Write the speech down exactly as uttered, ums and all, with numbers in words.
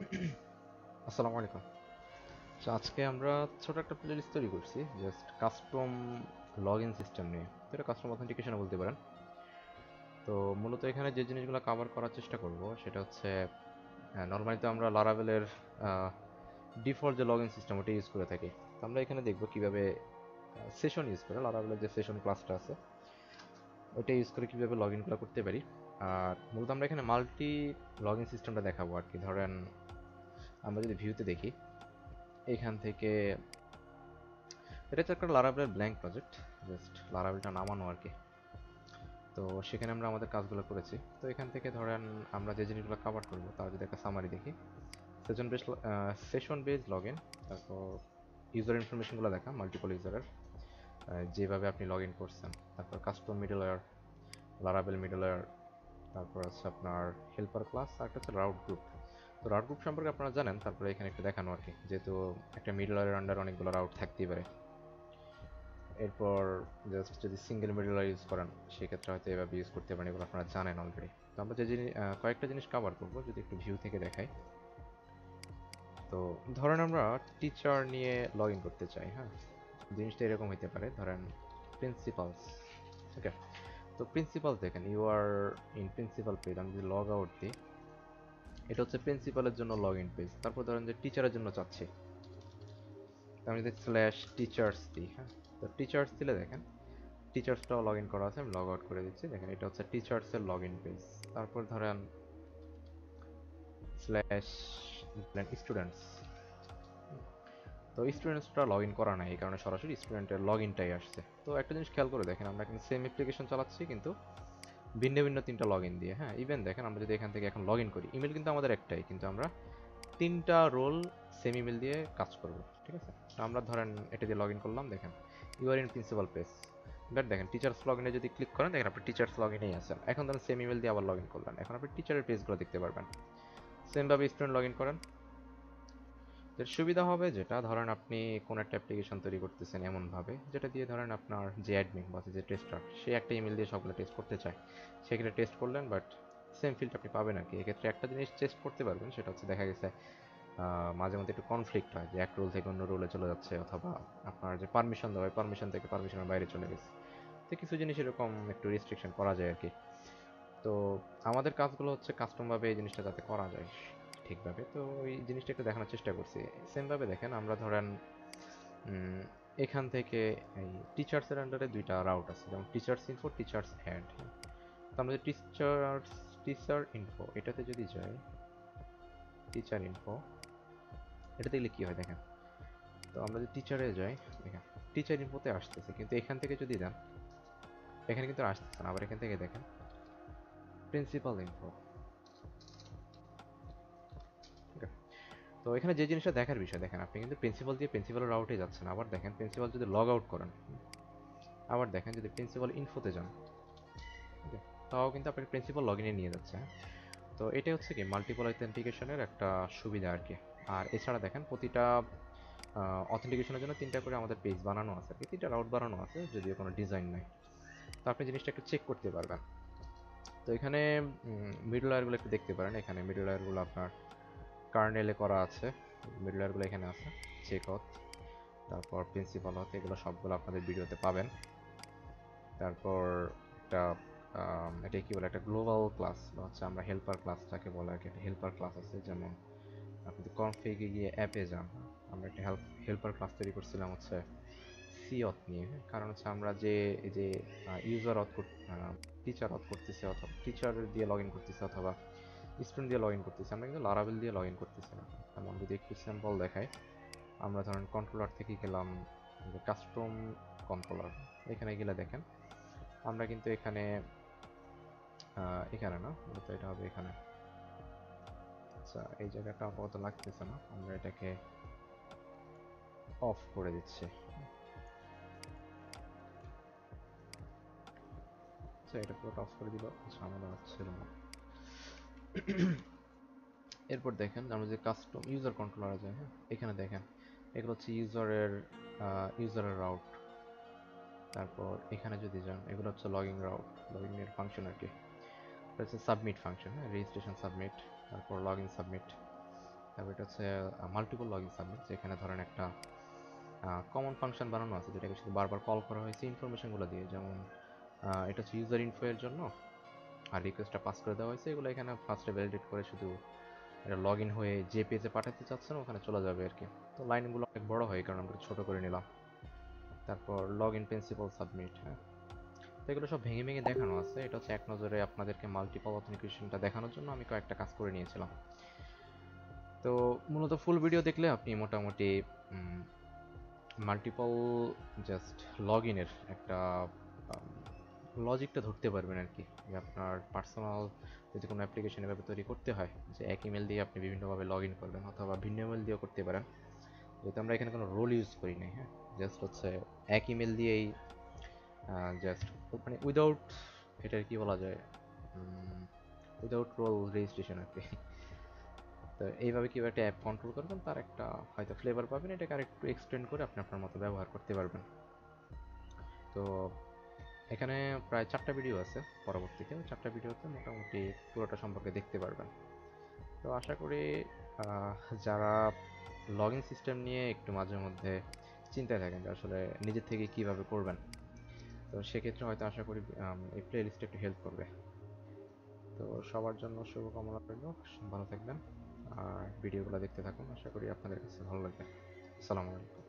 আসসালামু আলাইকুম। তো আজকে আমরা ছোট একটা প্লেলিস্ট তৈরি করছি, just custom log in system নিয়ে। তো এটা কাস্টম অথেন্টিকেশন বলতে পারেন। তো মূলত এখানে যে জিনিসগুলো কভার করার চেষ্টা করব সেটা হচ্ছে, নর্মালি তো আমরা লারাভেলের ডিফল্ট যে লগ ইন সিস্টেম ওটা ইউজ করে থাকি। তো আমরা এখানে দেখব কিভাবে সেশন ইউজ করে লারাভেলের যে সেশন ক্লাসটা আছে ওইটা ইউজ করে কীভাবে লগ ইনগুলো করতে পারি। আর মূলত আমরা এখানে মাল্টি লগ ইন সিস্টেমটা দেখাবো আর কি। ধরেন আমরা যদি ভিউতে দেখি, এখান থেকে এটা হচ্ছে একটা লারাভেলের ব্ল্যাঙ্ক প্রজেক্ট, জাস্ট লারাভেলটা নামানো আর কি। তো সেখানে আমরা আমাদের কাজগুলো করেছি। তো এখান থেকে ধরেন আমরা যে জিনিসগুলো কভার করবো তার যদি একটা সামারি দেখি, session base session base log in, তারপর ইউজার ইনফরমেশনগুলো দেখা মাল্টিপল ইউজারের, যেভাবে আপনি লগ ইন করছেন, তারপর custom middle layer, Laravel middle layer, তারপর হচ্ছে আপনার হেল্পার ক্লাস, আর একটা হচ্ছে রাউট গ্রুপ। তো রাউট গ্রুপ সম্পর্কে আপনারা জানেন, তারপরে এখানে একটু দেখানো আর কি, যেহেতু একটা মিডল লেয়ারের আন্ডার অনেকগুলো রাউট থাকতেই পারে। এরপর জাস্ট যদি সিঙ্গেল মিডল ইউজ করেন সেক্ষেত্রে হয়তো এভাবে ইউজ করতে পারেন, এগুলো আপনারা জানেন অলরেডি। তো আমরা যে জিনিস কয়েকটা জিনিস কভার করবো, যদি একটু ভিউ থেকে দেখাই। তো ধরেন আমরা টিচার নিয়ে লগ ইন করতে চাই, হ্যাঁ। জিনিসটা এরকম হতে পারে, ধরেন প্রিন্সিপালস। ওকে, তো প্রিন্সিপাল দেখেন, you are in principal page. আমি যদি লগ আউট দিই, এটা হচ্ছে প্রিন্সিপালের জন্য লগ ইন পেজ। তারপর ধরেন যে টিচারের জন্য চাচ্ছি, আমি যদি স্ল্যাশ টিচার্স দিই, হ্যাঁ। তো টিচার্স দিলে দেখেন টিচার্সটাও লগ ইন করা আছে। আমি লগ আউট করে দিচ্ছি, দেখেন এটা হচ্ছে টিচার্সের লগ ইন পেজ। তারপর ধরেন স্ল্যাশ স্টুডেন্টস, তো স্টুডেন্টসটা লগ ইন করা নাই, এই কারণে সরাসরি স্টুডেন্টের লগ ইনটাই আসছে। তো একটা জিনিস খেয়াল করে দেখেন, আমরা কিন্তু সেম অ্যাপ্লিকেশন চালাচ্ছি কিন্তু ভিন্ন ভিন্ন তিনটা লগ ইন দিয়ে, হ্যাঁ। ইভেন দেখেন আমরা যদি এখান থেকে এখন লগ ইন করি, ইমেল কিন্তু আমাদের একটাই, কিন্তু আমরা তিনটা রোল সেম ইমেল দিয়ে কাজ করব, ঠিক আছে। তো আমরা ধরেন এটা দিয়ে লগ ইন করলাম, দেখেন you are in principal page. But দেখেন টিচার্স লগ ইনে যদি ক্লিক করেন, দেখেন আপনি টিচার্স লগ ইনেই আছেন। এখন ধরেন সেম ইমেল দিয়ে আবার লগ ইন করলেন, এখন আপনি টিচারের পেজগুলো দেখতে পারবেন। সেমভাবে স্টুডেন্ট লগ ইন করেন। এর সুবিধা হবে যেটা, ধরেন আপনি কোন একটা অ্যাপ্লিকেশন তৈরি করতেছেন এমনভাবে যেটা দিয়ে ধরেন আপনার যে অ্যাডমিন বা যে টেস্টার, সে একটা ইমেল দিয়ে সবগুলো টেস্ট করতে চায়, সেক্ষেত্রে টেস্ট করলেন, বাট সেম ফিল্ড আপনি পাবেন আর কি। এক্ষেত্রে একটা জিনিস টেস্ট করতে পারবেন, সেটা হচ্ছে দেখা গেছে মাঝে মধ্যে একটু কনফ্লিক্ট হয়, যে এক রোল থেকে অন্য রোলে চলে যাচ্ছে, অথবা আপনার যে পারমিশন দেওয়া হয় পারমিশন থেকে পারমিশনের বাইরে চলে গেছে। তো কিছু জিনিস এরকম একটু রেস্ট্রিকশন করা যায় আর কি। তো আমাদের কাজগুলো হচ্ছে কাস্টমভাবে এই জিনিসটা যাতে করা যায় ঠিকভাবে, তো ওই জিনিসটা একটু দেখানোর চেষ্টা করছি। সেমভাবে দেখেন আমরা ধরেন উম, এখান থেকে এই টিচার্সের আন্ডারে দুইটা রাউট আছে, যেমন টিচার্স ইনফো, টিচার্স অ্যাড। তো আমরা যে টিচার্স টিচার ইনফো এটাতে যদি যাই, টিচার ইনফো এটাতে গেলে কী হয় দেখেন। তো আমরা যদি টিচারে যাই, দেখেন টিচার ইনফোতে আসতেছে, কিন্তু এখান থেকে যদি দেন এখানে কিন্তু আসতেছে না। আবার এখান থেকে দেখেন প্রিন্সিপাল ইনফো। তো এখানে যে জিনিসটা দেখার বিষয়, দেখেন আপনি কিন্তু প্রিন্সিপাল দিয়ে প্রিন্সিপাল রাউটে যাচ্ছেন। আবার দেখেন প্রিন্সিপাল যদি লগ আউট করেন, আবার দেখেন যদি প্রিন্সিপাল ইনফোতে যান, ওকে, তাও কিন্তু আপনাকে প্রিন্সিপাল লগ ইনে নিয়ে যাচ্ছে, হ্যাঁ। তো এটাই হচ্ছে কি মাল্টিপল অথেন্টিকেশনের একটা সুবিধা আর কি। আর এছাড়া দেখেন প্রতিটা অথেন্টিকেশনের জন্য তিনটা করে আমাদের পেজ বানানো আছে আর কি, তিনটা রাউট বানানো আছে, যদিও কোনো ডিজাইন নাই। তো আপনি জিনিসটা একটু চেক করতে পারবেন। তো এখানে মিডল লেয়ারগুলো একটু দেখতে পারেন, এখানে মিডল লেয়ারগুলো আপনার কার্নেলে করা আছে, মিডল লেয়ারগুলো এখানে আছে, চেক অথ, তারপর প্রিন্সিপাল অথ, এগুলো সবগুলো আপনাদের ভিডিওতে পাবেন। তারপর একটা এটা কি বলে, একটা গ্লোবাল ক্লাস বা হচ্ছে আমরা হেল্পার ক্লাসটাকে বলে আর কি, একটা হেল্পার ক্লাস আছে। যেমন আপনি কনফিগে গিয়ে অ্যাপে যান, আমরা একটা হেল্প হেল্পার ক্লাস তৈরি করছিলাম হচ্ছে সি অথ নিয়ে, হ্যাঁ। কারণ হচ্ছে আমরা যে এই যে ইউজার অথ টিচার অথ করতেছি, অথবা টিচার দিয়ে লগ ইন করতেছি, অথবা স্টুডেন্ট দিয়ে লগ ইন করতেছি, আমরা কিন্তু লারাভেল দিয়ে লগ ইন করতেছি না। যেমন যদি একটু স্যাম্পল দেখাই, আমরা ধরেন কন্ট্রোলার থেকে গেলাম কাস্টম কন্ট্রোলার, এখানে গেলে দেখেন আমরা কিন্তু এখানে এখানে না, মূলত এটা হবে এখানে। আচ্ছা, এই জায়গাটা আপাতত লাগতেছে না, আমরা এটাকে অফ করে দিচ্ছি। আচ্ছা, এটা পুরোটা অফ করে দিল, ঝামেলা হচ্ছিল না। এরপর দেখেন আমরা যে কাস্টম ইউজার কন্ট্রোলারে যাই, হ্যাঁ, এখানে দেখেন এগুলো হচ্ছে ইউজারের ইউজারের রাউট। তারপর এখানে যদি যান, এগুলো হচ্ছে লগইন রাউট, লগইন এর ফাংশন আর কি। এটা হচ্ছে সাবমিট ফাংশন, হ্যাঁ, রেজিস্ট্রেশন সাবমিট, তারপর লগইন সাবমিট, তারপর এটা হচ্ছে মাল্টিপল লগইন সাবমিট, যেখানে ধরেন একটা কমন ফাংশন বানানো আছে যেটাকে শুধু বারবার কল করা হয়েছে ইনফরমেশনগুলো দিয়ে, যেমন আহ, এটা হচ্ছে ইউজার ইনফো এর জন্য, আর রিকোয়েস্টটা পাস করে দেওয়া হয়েছে, এগুলো এখানে ফার্স্টে ভ্যালিডেট করে শুধু এটা লগ ইন হয়ে যে পেজে পাঠাতে চাচ্ছেন ওখানে চলে যাবে আর কি। তো লাইনগুলো অনেক বড় হয় কারণ আমরা ছোট করে নিলাম। তারপর লগ ইন প্রিন্সিপাল সাবমিট, হ্যাঁ। তো এগুলো সব ভেঙে ভেঙে দেখানো আছে, এটা হচ্ছে এক নজরে আপনাদেরকে মাল্টিপল অথেন্টিকেশনটা দেখানোর জন্য আমি কয়েকটা কাজ করে নিয়েছিলাম। তো মূলত ফুল ভিডিও দেখলে আপনি মোটামুটি মাল্টিপল জাস্ট লগ ইনের একটা লজিকটা ধরতে পারবেন আর কি, যে আপনার পার্সোনাল যদি কোনো অ্যাপ্লিকেশন এভাবে তৈরি করতে হয় যে এক ইমেল দিয়ে আপনি বিভিন্নভাবে লগ ইন করবেন, অথবা ভিন্ন ইমেল দিয়েও করতে পারেন, যেহেতু আমরা এখানে কোনো রোল ইউজ করি নাই, হ্যাঁ। জাস্ট হচ্ছে এক ইমেল দিয়েই জাস্ট মানে উইদাউট, এটার কি বলা যায়, উইদাউট রোল রেজিস্ট্রেশন আর কি। তো এইভাবে কীভাবে একটা অ্যাপ কন্ট্রোল করবেন তার একটা হয়তো ফ্লেভার পাবেন, এটাকে আরেকটু এক্সটেন্ড করে আপনি আপনার মতো ব্যবহার করতে পারবেন। তো এখানে প্রায় চারটা ভিডিও আছে, পরবর্তীতে ওই চারটা ভিডিওতে মোটামুটি পুরোটা সম্পর্কে দেখতে পারবেন। তো আশা করি আহ, যারা লগ ইন সিস্টেম নিয়ে একটু মাঝে মধ্যে চিন্তায় থাকেন যে আসলে নিজের থেকে কিভাবে করবেন, তো সেক্ষেত্রে হয়তো আশা করি আম, এই প্লে লিস্টে একটু হেল্প করবে। তো সবার জন্য শুভকামনা রইল, ভালো থাকবেন আর ভিডিওগুলো দেখতে থাকুন, আশা করি আপনাদের কাছে ভালো লাগবে। আসসালামু আলাইকুম।